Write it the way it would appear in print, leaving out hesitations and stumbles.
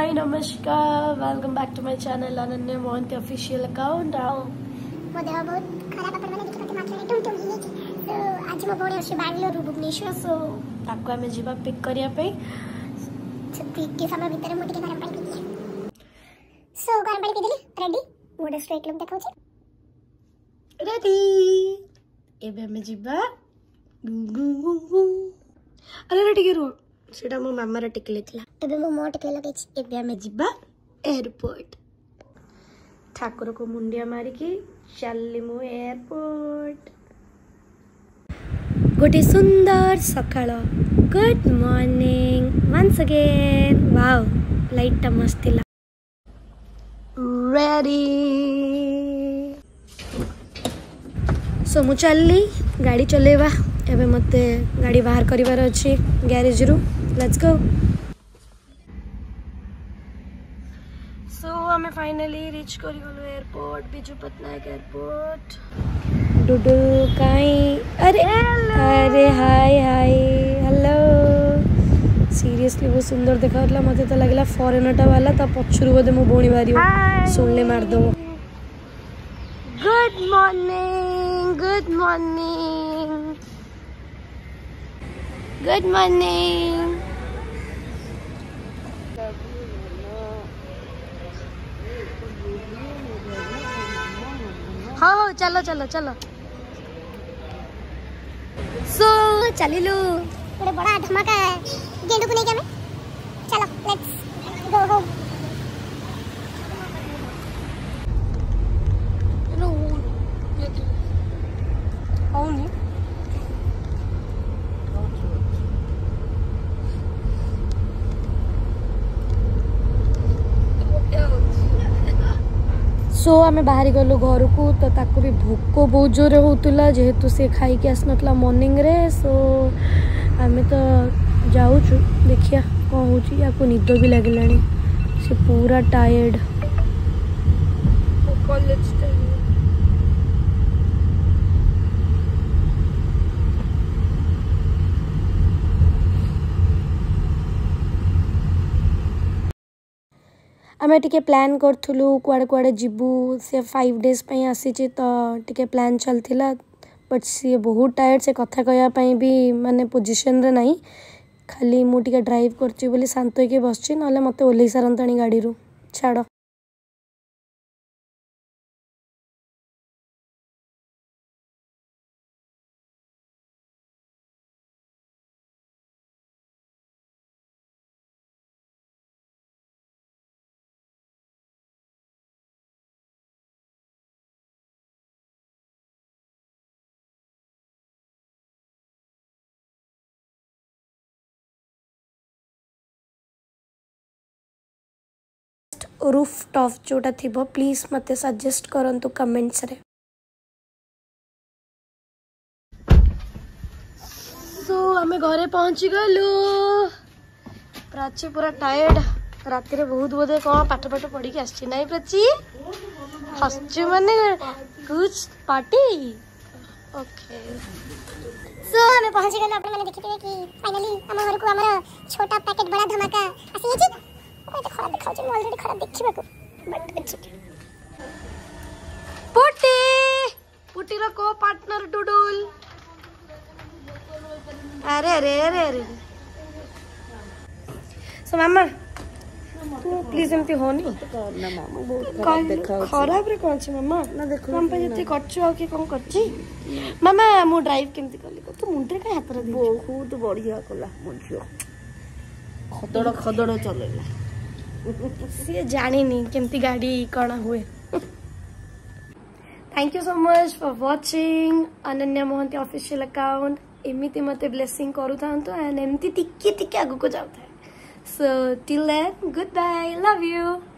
हाय नमस्कार, welcome back to my channel Ananya Mohanty official account. मो देह बहुत खराब अपन माने देखि मते मात्र टुम टुम हिनी तो आज मो बोणी अछि बेंगलोर रु भुवनेश्वर सो ताको हमें जीवा पिक करिया पे पिक के समय भीतर मोटी के गरम पानी पी सो गरम पानी पी देली रेडी मोडे स्ट्रेट लुक देखौ छी रेडी एबे हमें जीवा अरे रेडी के रो सेटा मो मामा रे टिक लेतला एबे मो मोट के लगे छी एबे हमें जीवा एयरपोर्ट ठाकुर को मुंडिया मारी की चलली मु एयरपोर्ट। गोटे सुंदर सकाळ good morning once again wow light टा मस्त थिला रेडी सो मु चलली गाड़ी चलेवा एबे मते गाड़ी बाहर करिवार अछि गैरेज रु लेट्स गो। सो हमें फाइनली रीच करी गलो एयरपोर्ट बिजू पटनायक एयरपोर्ट। डुडू काई अरे अरे हाय हाय हेलो सीरियसली वो सुंदर देखाउला मते तो लागला फॉरेनर वाला ता पछुरु बदे मो बोणी बारियो सुनले मार दो। Good morning good morning good morning. हाँ चलो चलो चलो सो चलिलु बड़ा बड़ा धमाका है गेंडू को नहीं क्या मैं चलो लेट्स गो होम। सो आमे बाहरी गलु घर को तो ताको भी भूख बहुत जोरे होतुला जेहेतु से खाई के आसनतला मॉर्निंग रे। सो आमे तो जाऊछु देखिया कौन होची या को निद भी लागलानी से पूरा टायर्ड कॉलेज टाइम। आमे टिके प्लान करथुलु कुआडे कुआडे जिबू से 5 डेज पई आसीची तो टिके प्लान चलथिला बट सी बहुत टायर्ड से कथा कहया पई भी माने पोजीशन रे नाही खाली मु टिके ड्राइव करची बोली शांत होके बसची नले मते ओल्ही सारंताणी गाड़ी रु छाड़ो। रूफ टॉप जोटा थिबो प्लीज मते सजेस्ट करंतु कमेंट्स रे। सो हमें घरे पहुंची गलु प्राची पूरा टायर्ड रात रे बहुत बोधे कौन पाठ पाठ पढ़ी के आछि नाही प्राची हस्चु माने कुछ पार्टी ओके। सो हमें पहुंच गए अपन मैंने देखिते कि फाइनली हम घर को हमर छोटा पैकेट बड़ा धमाका आसी अछि कोई तो खराब दिखाउ छै ऑलरेडी खराब देखिबा को बट इट्स ओके। पुटी पुटी रो को पार्टनर डुडुल अरे अरे अरे अरे सो मामा तू प्लीज एमती होनी ना मामा बहुत खराब देखाउ खराब रे कोन छै मामा ना देखो हम पे जते कच्चो आ के कोन करछि मामा मु ड्राइव केमती करली तू मुंडरे का हाथ रे बहुत बढ़िया कला मुझियो खदड़ खदड़ चलेला सी जानिनी केमती गाड़ी कणा हुए। Thank you so much for watching Ananya Mohanty official account एमिति मते ब्लेसिंग करू थांतो एंड एमिति टिके टिके आगु को जाउ थाए। So till then goodbye love you.